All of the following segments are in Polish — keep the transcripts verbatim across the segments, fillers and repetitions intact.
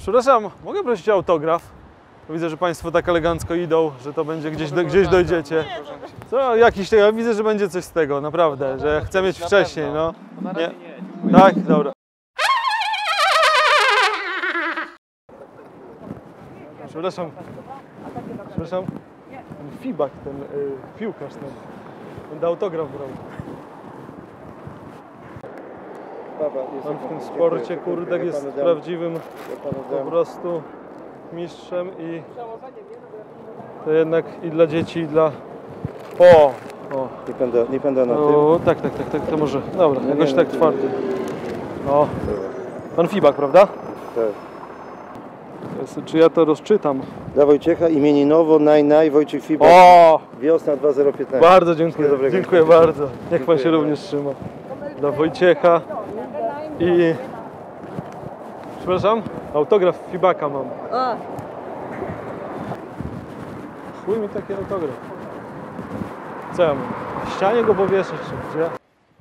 Przepraszam, mogę prosić o autograf? Widzę, że Państwo tak elegancko idą, że to będzie gdzieś, do, gdzieś dojdziecie. Co, jakiś tego, ja widzę, że będzie coś z tego, naprawdę, że chcę mieć wcześniej, no. Nie? Tak? Dobra. Przepraszam. Przepraszam. Ten Fibak, ten y, piłkarz, ten, ten autograf brał. On w tym sporcie, kurde, jest prawdziwym po prostu mistrzem i to jednak i dla dzieci, i dla... O! o. Nie będę, nie będę na o, tym. tak, tak, tak, tak, to może. Dobra, nie, jakoś nie, tak nie, twardy. O. Pan Fibak, prawda? Tak. Jest, czy ja to rozczytam? Dla Wojciecha imieninowo, naj, naj, Wojciech Fibak. O! Wiosna dwa zero piętnaście. Bardzo dziękuję, dobrego. dziękuję bardzo. Niech Pan Dziękuję. się również trzyma. Dla Wojciecha i... Przepraszam, autograf Fibaka mam. O, Chuj mi taki autograf. Co ja mam? Na ścianie go powieszyć, czy gdzie?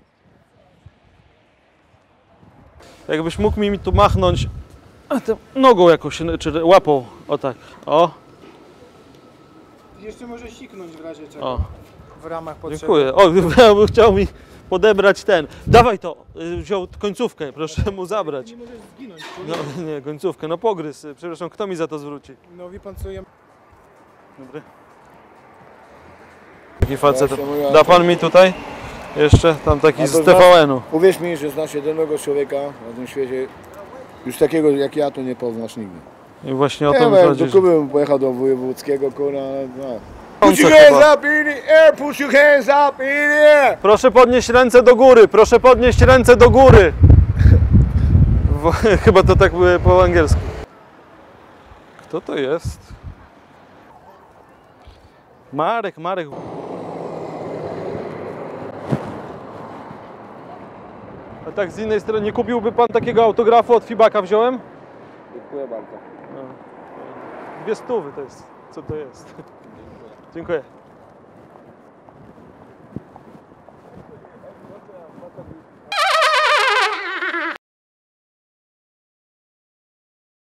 Jakbyś mógł mi tu machnąć tym nogą jakoś, czy łapą, o tak, o. Jeszcze może siknąć w razie czego. O. W ramach potrzeby. Dziękuję. O, ja bym chciał mi podebrać ten. Dawaj to, wziął końcówkę, proszę mu zabrać. Nie możesz zginąć. No nie, końcówkę, no pogryz. Przepraszam, kto mi za to zwróci? No wie pan co ja... Dobry. Taki facet. Proszę, moja- Da pan mi tutaj? Jeszcze tam taki A z to T V N-u. Uwierz mi, że znasz jedynego człowieka na tym świecie, już takiego jak ja to nie poznasz nigdy. I właśnie o Nie to mi wiem, chodzi. do że- Kuby bym pojechał do wojewódzkiego, kurwa, no. On Put co your hands chyba- up in the air, put your hands up in the air! Proszę podnieść ręce do góry, proszę podnieść ręce do góry. Wo- Chyba to tak było po angielsku. Kto to jest? Marek, Marek. A tak z innej strony, nie kupiłby pan takiego autografu od Fibaka wziąłem? Dziękuję bardzo. No. Dwie stówy to jest. Co to jest? Dziękuję.